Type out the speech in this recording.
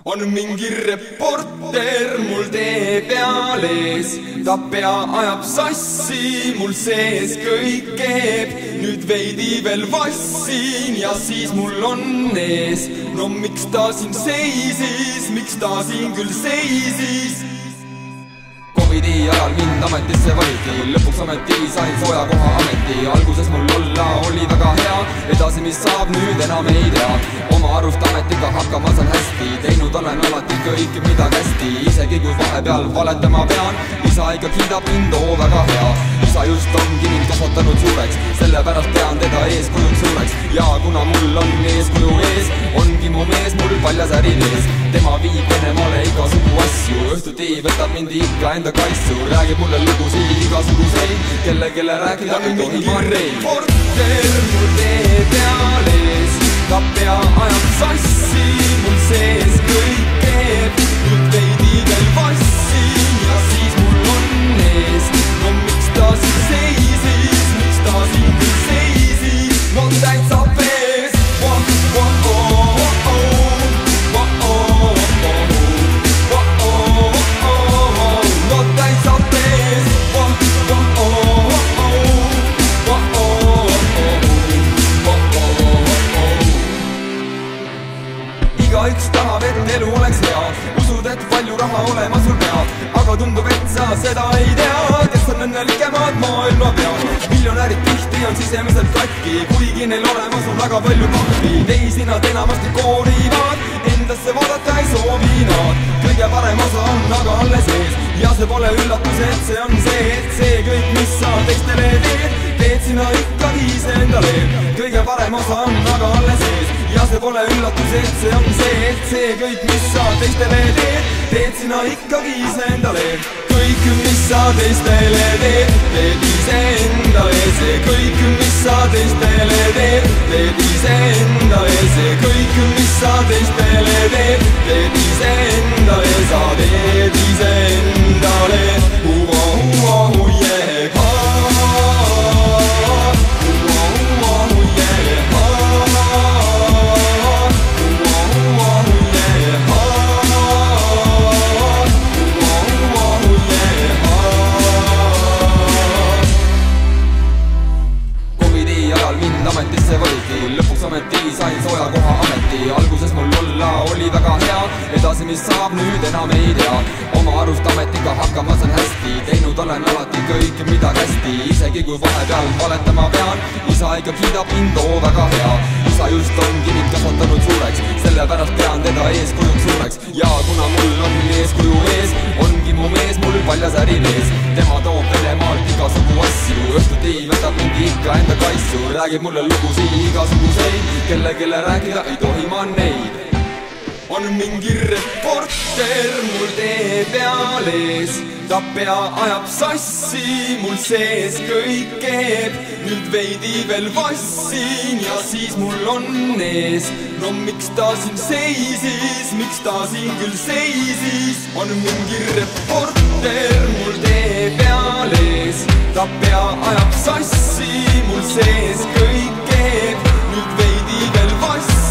On mingi reporter mul tee peal ees, ta pea ajab sassi, mul sees kõik keeb. Nüüd veidi veel vassin ja siis mul on ees. No miks ta siin seisis, miks ta siin küll seisis? Covidi ajal mind ametisse valiti, lõpuks ameti sain sooja koha ameti. Alguses mul olla oli väga hea, edasi mis saab nüüd enam ei tea. Oma arust ametiga hakkama saan hästi, teinud olen alati kõike mida kästi. Isegi kui vahepeal valetama pean, isa ikka kiidab mind, oo väga hea. Isa just ongi mind kasvatanud suureks, sellepärast pean teda eeskujuks suureks. Ja kuna mul on eeskuju ees, ongi mu mees mul paljas ärimees. Tema viib Venemaale igasugu asju, õhtuti võtab mind ikka enda kaitsu. Räägib mulle lugusid igasuguseid, kelle rääkida ei tohi ma reid. Porter mul tee peal ees, ta pea ajab sassi, mul sees kõik keeb. Nüüd veidi veel vassin ja siis mul on ees. No miks ta siin seisis, miks ta siin küll seisis? No täitsa pees, igaüks tahab, et elu oleks hea. Usud, et palju raha olema sul peab, aga tundub, et sa seda ei tea. Kes on õnnelikemad maailma peal? Miljonärid tihti on sisemiselt katki, kuigi neil olemas on väga palju kahvi. Teisi nad enamasti koorivad, endasse vaadata ei soovi nad. Kõige parem osa on aga alles ees ja see pole üllatus, et see on see, et see kõik, mis sa teistele teed, teed sina ikkagi iseendale. Kõige parem osa on aga alles ees ja see pole üllatus, et see on see, et see kõik, mis sa teistele teed, teed sina ikkagi iseendale. Kõik, mis sa teistele teed, teed iseendale. See kõik, mis sa teistele teed, teed iseendale. See kõik, mis sa teistele teed, teed iseendale. Sa teed iseendale. Ametisse valiti, lõpuks ameti sain sooja koha ameti. Alguses mul olla oli väga hea, edasi mis saab nüüd enam ei tea. Oma arust ametiga hakkama saan hästi, teinud olen alati kõike mida kästi. Isegi kui vahepeal valetama pean, isa ikka kiidab mind, oo väga hea. Isa just ongi mind kasvatanud suureks, sellepärast pean teda eeskujuks suureks. Ja kuna mul on eeskuju ees, ongi mu mees mul paljas ärimees. Tema toob Venemaalt igasugu asju, õhtuti võtab mind ikka enda kaitsu. Räägib mulle lugusid igasuguseid, kelle rääkida ei tohi ma neid. On mingi reporter mul tee peal ees, ta pea ajab sassi, mul sees kõik keeb. Nüüd veidi veel vassin ja siis mul on ees. No miks ta siin seisis, miks ta siin küll seisis? On mingi reporter mul tee peal ees, ta pea ajab sassi, mul sees kõik keeb. Nüüd veidi veel vassin